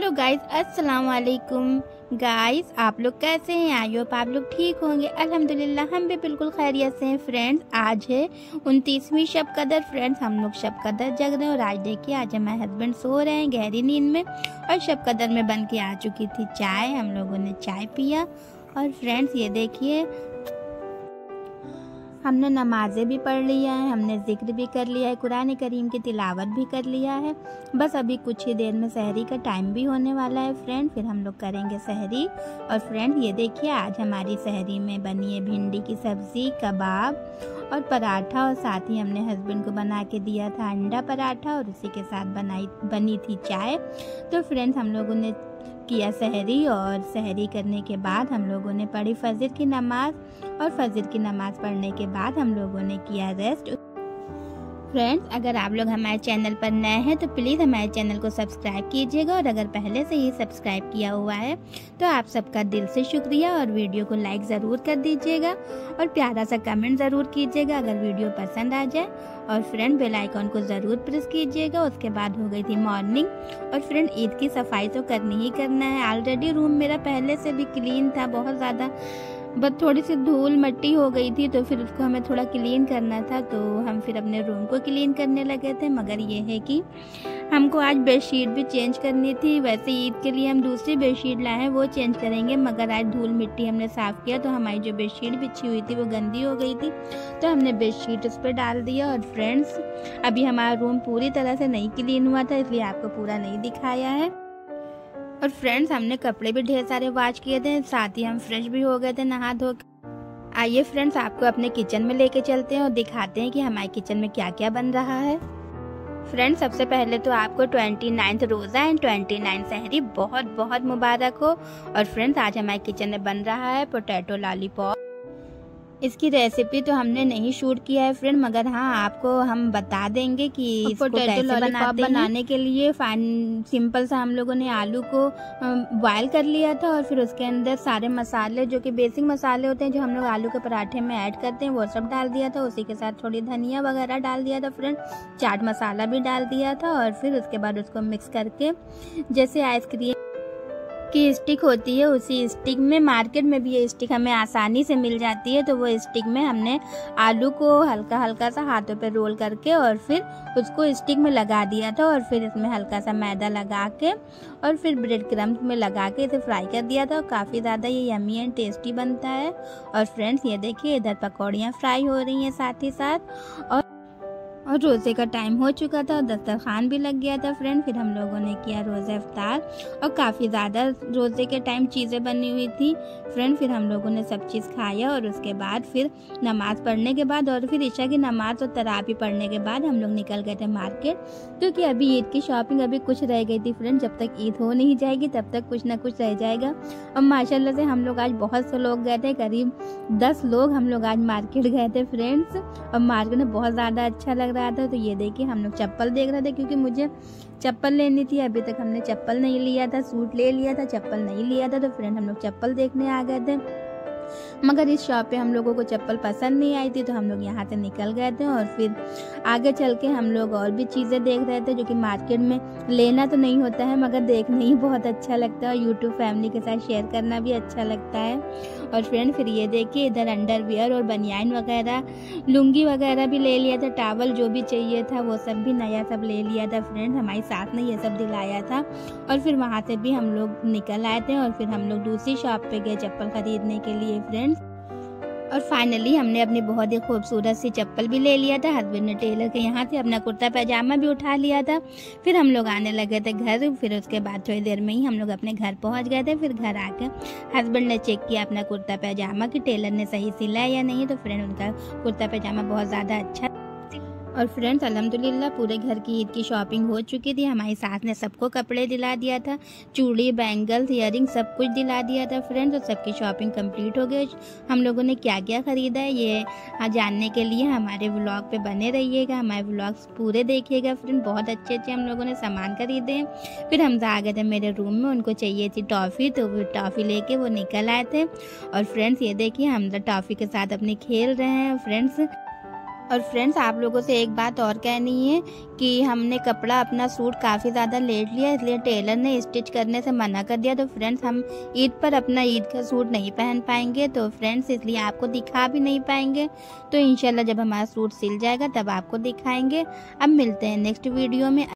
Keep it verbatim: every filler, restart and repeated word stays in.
Hello guys, अस्सलाम वालेकुम guys. आप लोग कैसे हैं? आई होप आप लोग ठीक होंगे। अल्हम्दुलिल्लाह हम भी बिल्कुल खैरियत से हैं फ्रेंड्स। आज है उनतीसवीं शब कदर फ्रेंड्स। हम लोग शब कदर जग रहे हैं और आज देखिए आज हमारे हस्बैंड सो रहे हैं गहरी नींद में और शब कदर में बन के आ चुकी थी चाय। हम लोगों ने चाय पिया और फ्रेंड्स ये देखिए हमने नमाज़ें भी पढ़ लिया है, हमने जिक्र भी कर लिया है, कुरान करीम की तिलावत भी कर लिया है। बस अभी कुछ ही देर में सहरी का टाइम भी होने वाला है फ्रेंड, फिर हम लोग करेंगे सहरी। और फ्रेंड ये देखिए आज हमारी सहरी में बनी है भिंडी की सब्ज़ी, कबाब और पराठा और साथ ही हमने हस्बैंड को बना के दिया था अंडा पराठा और उसी के साथ बनाई बनी थी चाय। तो फ्रेंड्स हम लोगों ने किया सहरी और सहरी करने के बाद हम लोगों ने पढ़ी फजर की नमाज और फजर की नमाज पढ़ने के बाद हम लोगों ने किया रेस्ट। फ्रेंड्स अगर आप लोग हमारे चैनल पर नए हैं तो प्लीज़ हमारे चैनल को सब्सक्राइब कीजिएगा और अगर पहले से ही सब्सक्राइब किया हुआ है तो आप सबका दिल से शुक्रिया और वीडियो को लाइक ज़रूर कर दीजिएगा और प्यारा सा कमेंट ज़रूर कीजिएगा अगर वीडियो पसंद आ जाए। और फ्रेंड बेल आइकॉन को ज़रूर प्रेस कीजिएगा। उसके बाद हो गई थी मॉर्निंग और फ्रेंड ईद की सफाई तो करनी ही करना है। ऑलरेडी रूम मेरा पहले से भी क्लीन था, बहुत ज़्यादा बस थोड़ी सी धूल मिट्टी हो गई थी तो फिर उसको हमें थोड़ा क्लीन करना था तो हम फिर अपने रूम को क्लीन करने लगे थे। मगर ये है कि हमको आज बेडशीट भी चेंज करनी थी। वैसे ईद के लिए हम दूसरी बेडशीट लाए हैं वो चेंज करेंगे, मगर आज धूल मिट्टी हमने साफ़ किया तो हमारी जो बेडशीट बिछी हुई थी वो गंदी हो गई थी तो हमने बेडशीट उस पर डाल दिया। और फ्रेंड्स अभी हमारा रूम पूरी तरह से नहीं क्लीन हुआ था इसलिए आपको पूरा नहीं दिखाया है। और फ्रेंड्स हमने कपड़े भी ढेर सारे वॉश किए थे, साथ ही हम फ्रेश भी हो गए थे नहा धो के। आइए फ्रेंड्स आपको अपने किचन में लेके चलते हैं और दिखाते हैं कि हमारे किचन में क्या क्या बन रहा है। फ्रेंड्स सबसे पहले तो आपको ट्वेंटी नाइन्थ रोज़ा एंड ट्वेंटी नाइन्थ सहरी बहुत बहुत मुबारक हो। और फ्रेंड्स आज हमारे किचन में बन रहा है पोटैटो लॉलीपॉप। इसकी रेसिपी तो हमने नहीं शूट किया है फ्रेंड, मगर हाँ आपको हम बता देंगे कि इसको कैसे बनाते बनाने के लिए फाइन सिंपल सा हम लोगों ने आलू को बॉयल कर लिया था और फिर उसके अंदर सारे मसाले जो कि बेसिक मसाले होते हैं जो हम लोग आलू के पराठे में ऐड करते हैं वो सब डाल दिया था। उसी के साथ थोड़ी धनिया वगैरह डाल दिया था फ्रेंड, चाट मसाला भी डाल दिया था और फिर उसके बाद उसको मिक्स करके जैसे आइसक्रीम की स्टिक होती है उसी स्टिक में, मार्केट में भी ये स्टिक हमें आसानी से मिल जाती है, तो वो स्टिक में हमने आलू को हल्का हल्का सा हाथों पे रोल करके और फिर उसको स्टिक में लगा दिया था और फिर इसमें हल्का सा मैदा लगा के और फिर ब्रेड क्रम्स में लगा के इसे फ्राई कर दिया था। काफ़ी ज़्यादा ये यमी एंड टेस्टी बनता है। और फ्रेंड्स ये देखिए इधर पकौड़ियाँ फ्राई हो रही हैं साथ ही साथ और और रोज़े का टाइम हो चुका था और दस्तरखान भी लग गया था फ्रेंड। फिर हम लोगों ने किया रोज़ा इफ्तार और काफ़ी ज़्यादा रोज़े के टाइम चीज़ें बनी हुई थी फ्रेंड। फिर हम लोगों ने सब चीज़ खाया और उसके बाद फिर नमाज़ पढ़ने के बाद और फिर ईशा की नमाज़ और तरावी पढ़ने के बाद हम लोग निकल गए थे मार्केट, क्योंकि अभी ईद की शॉपिंग अभी कुछ रह गई थी फ्रेंड। जब तक ईद हो नहीं जाएगी तब तक कुछ ना कुछ रह जाएगा। और माशाल्लाह से हम लोग आज बहुत से लोग गए थे, करीब दस लोग हम लोग आज मार्केट गए थे फ्रेंड्स। और मार्केट में बहुत ज़्यादा अच्छा लग रहा था। तो ये देखिए हम लोग चप्पल देख रहे थे क्योंकि मुझे चप्पल लेनी थी, अभी तक हमने चप्पल नहीं लिया था। सूट ले लिया था, चप्पल नहीं लिया था, तो फ्रेंड हम लोग चप्पल देखने आ गए थे। मगर इस शॉप पे हम लोगों को चप्पल पसंद नहीं आई थी तो हम लोग यहाँ से निकल गए थे और फिर आगे चल के हम लोग और भी चीज़ें देख रहे थे जो कि मार्केट में लेना तो नहीं होता है मगर देखने ही बहुत अच्छा लगता है और यूट्यूब फैमिली के साथ शेयर करना भी अच्छा लगता है। और फ्रेंड फिर ये देखिए इधर अंडरवियर और बनियान वगैरह लुंगी वगैरह भी ले लिया था, टावल जो भी चाहिए था वो सब भी नया सब ले लिया था फ्रेंड। हमारी साथ ने ये सब दिलाया था और फिर वहाँ से भी हम लोग निकल आए थे और फिर हम लोग दूसरी शॉप पे गए चप्पल खरीदने के लिए फ्रेंड्स। और फाइनली हमने अपनी बहुत ही खूबसूरत सी चप्पल भी ले लिया था। हस्बैंड ने टेलर के यहाँ से अपना कुर्ता पैजामा भी उठा लिया था। फिर हम लोग आने लगे थे घर। फिर उसके बाद थोड़ी देर में ही हम लोग अपने घर पहुँच गए थे। फिर घर आके हस्बैंड ने चेक किया अपना कुर्ता पैजामा कि टेलर ने सही सिला है या नहीं, तो फ्रेंड उनका कुर्ता पैजामा बहुत ज़्यादा अच्छा। और फ्रेंड्स अल्हम्दुलिल्लाह पूरे घर की ईद की शॉपिंग हो चुकी थी। हमारी सास ने सबको कपड़े दिला दिया था, चूड़ी बैंगल्स ईयरिंग सब कुछ दिला दिया था फ्रेंड्स। और सबकी शॉपिंग कंप्लीट हो गई। हम लोगों ने क्या क्या ख़रीदा है ये जानने के लिए हमारे व्लॉग पे बने रहिएगा, हमारे व्लॉग्स पूरे देखिएगा फ्रेंड। बहुत अच्छे अच्छे हम लोगों ने सामान खरीदे हैं। फिर हम आ गए थे मेरे रूम में, उनको चाहिए थी टॉफ़ी तो वो टॉफ़ी लेके वो निकल आए थे। और फ्रेंड्स ये देखिए हम टॉफ़ी के साथ अपने खेल रहे हैं फ्रेंड्स। और फ्रेंड्स आप लोगों से एक बात और कहनी है कि हमने कपड़ा अपना सूट काफ़ी ज़्यादा लेट लिया, इसलिए टेलर ने स्टिच करने से मना कर दिया। तो फ्रेंड्स हम ईद पर अपना ईद का सूट नहीं पहन पाएंगे, तो फ्रेंड्स इसलिए आपको दिखा भी नहीं पाएंगे। तो इंशाल्लाह जब हमारा सूट सिल जाएगा तब आपको दिखाएंगे। अब मिलते हैं नेक्स्ट वीडियो में।